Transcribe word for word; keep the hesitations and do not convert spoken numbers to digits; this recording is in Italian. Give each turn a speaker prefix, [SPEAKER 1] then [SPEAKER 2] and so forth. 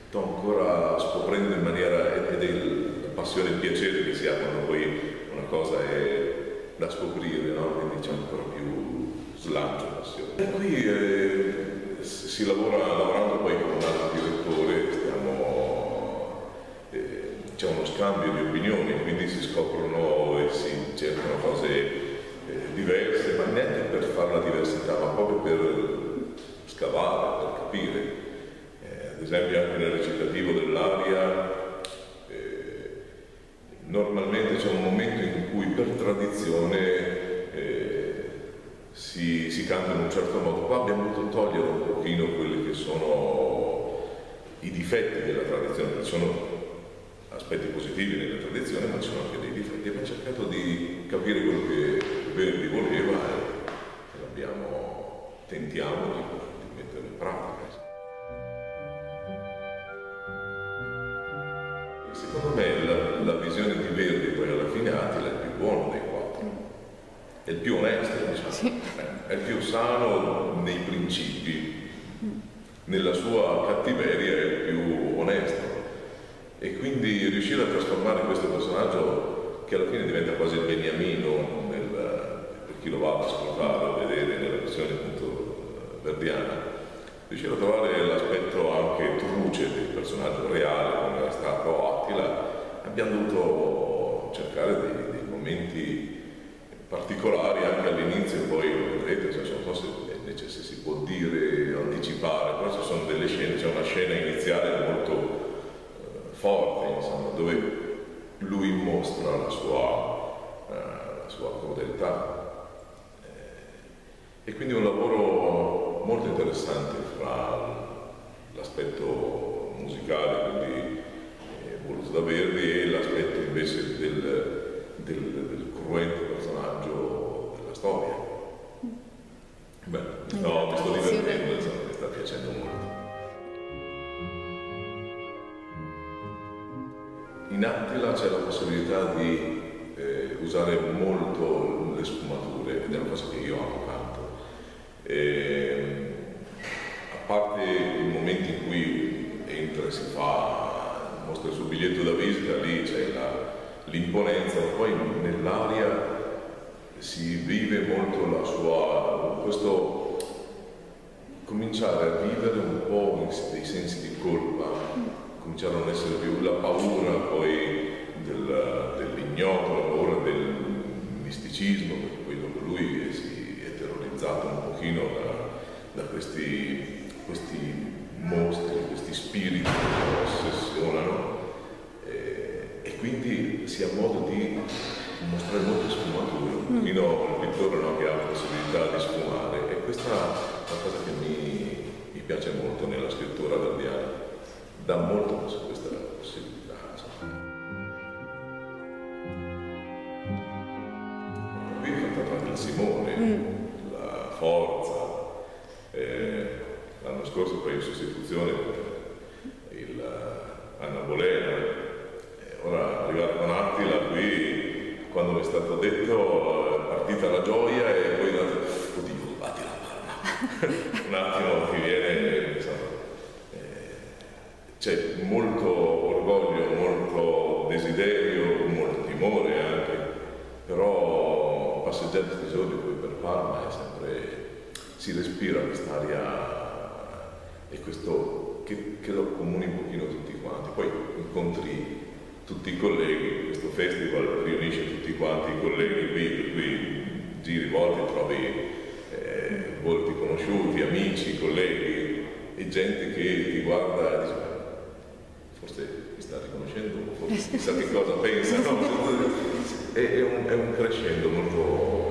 [SPEAKER 1] sto ancora scoprendo in maniera, ed è la passione e il piacere che si ha quando poi una cosa è da scoprire, no? Quindi c'è ancora più slancio, passione. E qui eh, si lavora lavorando poi con un altro direttore, stiamo, eh, c'è uno scambio di opinioni, quindi si scoprono e si cercano cose eh, diverse, ma neanche per fare la diversità, ma proprio per scavare, per capire. Eh, ad esempio anche nel recitativo dell'aria eh, normalmente c'è un momento in cui per tradizione eh, si, si canta in un certo modo. Qua abbiamo dovuto togliere un pochino quelli che sono i difetti della tradizione, che sono aspetti positivi nella tradizione, ma ci sono anche dei difetti. Abbiamo cercato di capire quello che Verdi voleva e l'abbiamo, tentiamo di, di metterlo in pratica. Secondo me la, la visione di Verdi poi alla fine Attila è il più buono dei quattro, è il più onesto, diciamo. Sì. È il più sano nei principi, nella sua cattiveria è il più onesto, e quindi riuscire a trasformare questo personaggio che alla fine diventa quasi il beniamino nel, per chi lo va ad ascoltare o vedere nella versione appunto verdiana, riuscire a trovare l'aspetto anche truce del personaggio reale come era stato Attila. Abbiamo dovuto cercare dei, dei momenti particolari anche all'inizio, poi vedrete, cioè, non so se, se si può dire, anticipare, però ci sono delle scene, c'è una scena iniziale molto eh, forte, insomma, dove lui mostra la sua, eh, la sua crudeltà. Eh, e quindi un lavoro molto interessante fra l'aspetto musicale, quindi eh, voluto da Verdi, e l'aspetto invece del, del, del cruento personaggio della storia. Beh, no, mi sto divertendo, insomma, mi sta piacendo molto. In Attila c'è la possibilità di eh, usare molto le sfumature, ed è una cosa che io amo tanto. E, a parte i momenti in cui entra e si fa, mostra il suo biglietto da visita, lì c'è l'imponenza, ma poi nell'aria si vive molto la sua, questo cominciare a vivere un po' dei sensi di colpa, cominciare a non essere più la paura poi del, dell'ignoto, la paura del misticismo, perché poi dopo lui si è terrorizzato un pochino da, da questi, questi mostri, questi spiriti che lo ossessionano, e, e quindi si ha modo di mostrare molte sfumature, un pochino il pittore, no, che ha la possibilità di sfumare, e questa è una cosa che mi, mi piace molto nella scrittura verdiana, dà molto su questa possibilità. Qui è cantato anche il Simone, mm. la forza, eh, l'anno scorso poi in sostituzione il Anna Bolena, eh, ora arrivare con Attila qui, quando mi è stato detto è partita la gioia e poi oddio, batti la palma. Un attimo ti viene, insomma, eh, c'è molto orgoglio, molto desiderio, molto timore anche, però passeggiare questi giorni poi per Parma è sempre, si respira quest'aria e questo che, che lo accomuni un pochino tutti quanti, poi incontri tutti i colleghi, questo festival riunisce tutti quanti i colleghi qui, per cui giri volte trovi eh, volti conosciuti, amici, colleghi e gente che ti guarda e dice forse mi sta riconoscendo, forse chissà che cosa pensa, no? è, è, un, è un crescendo molto